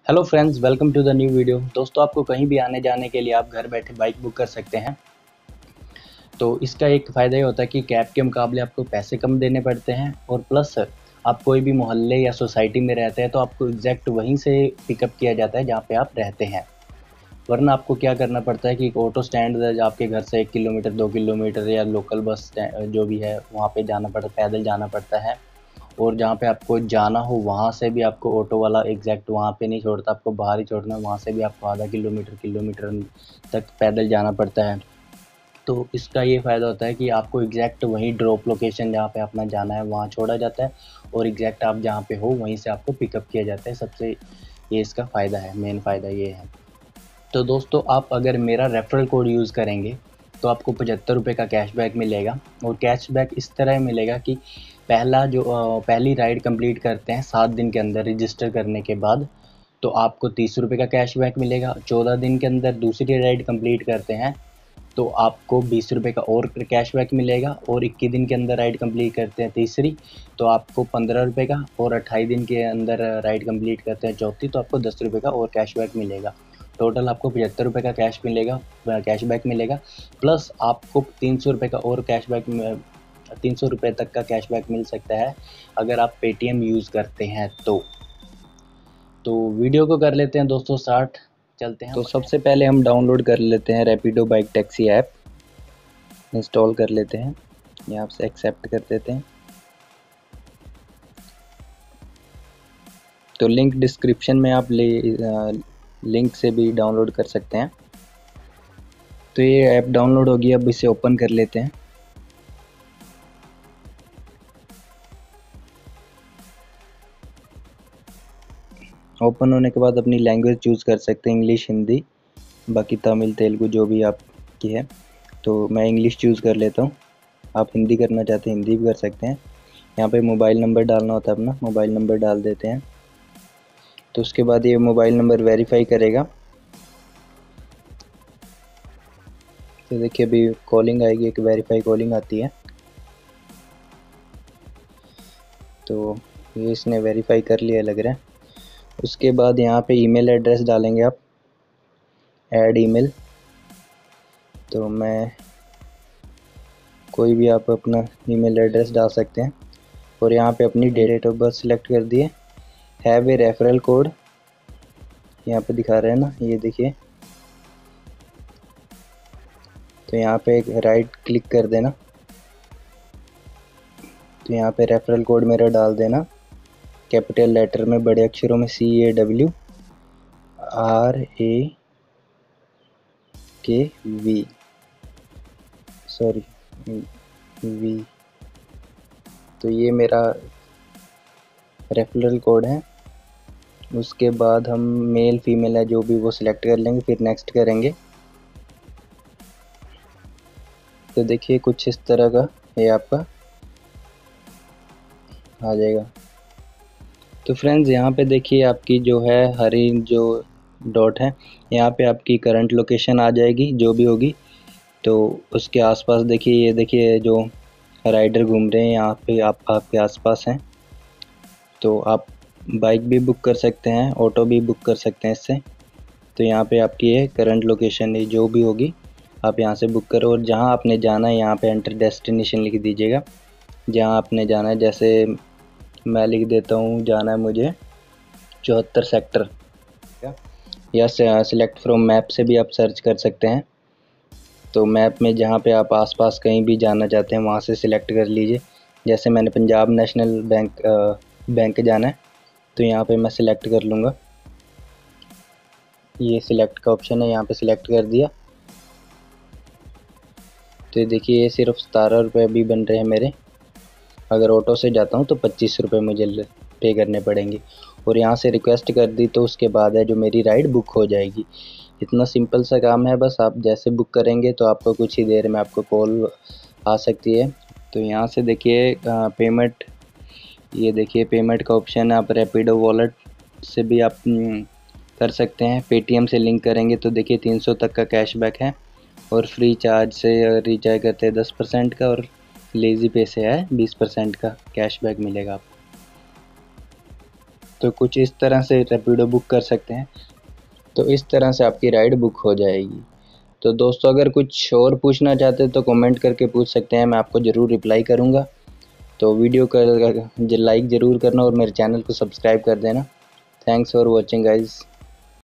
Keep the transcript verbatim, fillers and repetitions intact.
Hello friends, welcome to the new video. दोस्तों, आपको कहीं भी आने जाने के लिए आप घर बैठे बाइक बुक कर सकते हैं। तो इसका एक फ़ायदा ये होता है कि कैब के मुकाबले आपको पैसे कम देने पड़ते हैं, और प्लस आप कोई भी मोहल्ले या सोसाइटी में रहते हैं तो आपको एग्जैक्ट वहीं से पिकअप किया जाता है जहाँ पे आप रहते हैं। वरना आपको क्या करना पड़ता है कि एक ऑटो स्टैंड आपके घर से एक किलोमीटर दो किलोमीटर या लोकल बस जो भी है वहाँ पे जाना पड़ता, पैदल जाना पड़ता है। और जहाँ पे आपको जाना हो वहाँ से भी आपको ऑटो वाला एग्जैक्ट वहाँ पे नहीं छोड़ता, आपको बाहर ही छोड़ना है। वहाँ से भी आपको आधा किलोमीटर किलोमीटर तक पैदल जाना पड़ता है। तो इसका ये फ़ायदा होता है कि आपको एग्जैक्ट वहीं ड्रॉप लोकेशन जहाँ पे अपना जाना है वहाँ छोड़ा जाता है, और एग्जैक्ट आप जहाँ पे हो वहीं से आपको पिकअप किया जाता है। सबसे ये इसका फ़ायदा है, मेन फ़ायदा ये है। तो दोस्तों, आप अगर मेरा रेफरल कोड यूज़ करेंगे तो आपको पचहत्तर रुपये का कैशबैक मिलेगा। और कैशबैक इस तरह मिलेगा कि पहला जो पहली राइड कंप्लीट करते हैं सात दिन के अंदर रजिस्टर करने के बाद, तो आपको तीस रुपये का कैशबैक मिलेगा। चौदह दिन के अंदर दूसरी राइड कंप्लीट करते हैं तो आपको बीस रुपये का और कैशबैक मिलेगा। और इक्कीस दिन के अंदर राइड कंप्लीट करते हैं तीसरी तो आपको पंद्रह रुपये का, और अट्ठाईस दिन के अंदर राइड कंप्लीट करते हैं चौथी तो आपको दस रुपये का और कैशबैक मिलेगा। टोटल आपको पचहत्तर रुपये का कैश मिलेगा, कैशबैक मिलेगा। प्लस आपको तीन सौ रुपये का और कैशबैक तीन सौ रुपये तक का कैशबैक मिल सकता है अगर आप पेटीएम यूज़ करते हैं तो। तो वीडियो को कर लेते हैं दोस्तों स्टार्ट, चलते हैं। तो सबसे पहले हम डाउनलोड कर लेते हैं Rapido bike taxi app, install कर लेते हैं। यहाँ से एक्सेप्ट कर देते हैं। तो लिंक डिस्क्रिप्शन में आप ले लिंक से भी डाउनलोड कर सकते हैं। तो ये ऐप डाउनलोड होगी, अब इसे ओपन कर लेते हैं। ओपन होने के बाद अपनी लैंग्वेज चूज़ कर सकते हैं, इंग्लिश, हिंदी, बाकी तमिल, तेलुगु जो भी आपकी है। तो मैं इंग्लिश चूज़ कर लेता हूँ। आप हिंदी करना चाहते हैं हिंदी भी कर सकते हैं। यहाँ पे मोबाइल नंबर डालना होता है, अपना मोबाइल नंबर डाल देते हैं। तो उसके बाद ये मोबाइल नंबर वेरीफाई करेगा। तो देखिए अभी कॉलिंग आएगी, एक वेरीफाई कॉलिंग आती है। तो ये इसने वेरीफाई कर लिया लग रहा है। उसके बाद यहाँ पे ईमेल एड्रेस डालेंगे आप, ऐड ईमेल। तो मैं कोई भी आप अपना ईमेल एड्रेस डाल सकते हैं। और यहाँ पे अपनी डेट ऑफ बर्थ सिलेक्ट कर दिए। हैव ए रेफरल कोड यहाँ पे दिखा रहे हैं ना, ये देखिए। तो यहाँ पे एक राइट क्लिक कर देना। तो यहाँ पे रेफरल कोड मेरा डाल देना, कैपिटल लेटर में बड़े अक्षरों में, सी ए डब्ल्यू आर ए के वी सॉरी वी। तो ये मेरा रेफरल कोड है। उसके बाद हम मेल फीमेल है जो भी वो सिलेक्ट कर लेंगे, फिर नेक्स्ट करेंगे। तो देखिए कुछ इस तरह का ये आपका आ जाएगा। तो फ्रेंड्स यहाँ पे देखिए आपकी जो है हरी जो डॉट है, यहाँ पे आपकी करंट लोकेशन आ जाएगी जो भी होगी। तो उसके आसपास देखिए, ये देखिए जो राइडर घूम रहे हैं यहाँ पे आप आपके आसपास हैं। तो आप बाइक भी बुक कर सकते हैं, ऑटो भी बुक कर सकते हैं इससे। तो यहाँ पे आपकी ये करंट लोकेशन जो भी होगी आप यहाँ से बुक करो। और जहाँ आपने जाना है यहाँ पे एंटर डेस्टिनेशन लिख दीजिएगा, जहाँ आपने जाना है। जैसे मैं लिख देता हूँ, जाना है मुझे चौहत्तर सेक्टर, या सिलेक्ट फ्रॉम मैप से भी आप सर्च कर सकते हैं। तो मैप में जहाँ पे आप आसपास कहीं भी जाना चाहते हैं वहाँ से सिलेक्ट कर लीजिए। जैसे मैंने पंजाब नेशनल बैंक बैंक जाना है तो यहाँ पे मैं सिलेक्ट कर लूँगा। ये सिलेक्ट का ऑप्शन है, यहाँ पे सिलेक्ट कर दिया। तो देखिए ये सिर्फ सतारह रुपये भी बन रहे हैं मेरे। अगर ऑटो से जाता हूँ तो पच्चीस रुपये मुझे पे करने पड़ेंगे। और यहाँ से रिक्वेस्ट कर दी तो उसके बाद है जो मेरी राइड बुक हो जाएगी। इतना सिंपल सा काम है। बस आप जैसे बुक करेंगे तो आपको कुछ ही देर में आपको कॉल आ सकती है। तो यहाँ से देखिए पेमेंट, ये देखिए पेमेंट का ऑप्शन है। आप रैपिडो वॉलेट से भी आप कर सकते हैं, पेटीएम से लिंक करेंगे तो देखिए तीन सौ तक का कैशबैक है। और फ्री चार्ज से रिचार्ज करते हैं दस परसेंट का, और लेज़ी पे से है बीस परसेंट का कैशबैक मिलेगा आपको। तो कुछ इस तरह से रैपिडो बुक कर सकते हैं। तो इस तरह से आपकी राइड बुक हो जाएगी। तो दोस्तों अगर कुछ और पूछना चाहते हैं तो कमेंट करके पूछ सकते हैं, मैं आपको ज़रूर रिप्लाई करूँगा। तो वीडियो का लाइक ज़रूर करना और मेरे चैनल को सब्सक्राइब कर देना। Thanks for watching guys.